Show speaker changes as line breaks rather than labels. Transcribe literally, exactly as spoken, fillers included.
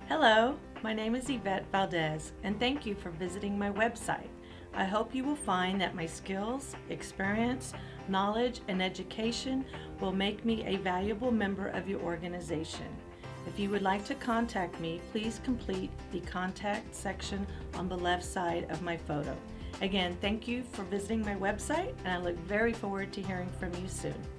Hello, my name is Yvette Valdez, and thank you for visiting my website. I hope you will find that my skills, experience, knowledge, and education will make me a valuable member of your organization. If you would like to contact me, please complete the contact section on the left side of my photo. Again, thank you for visiting my website, and I look very forward to hearing from you soon.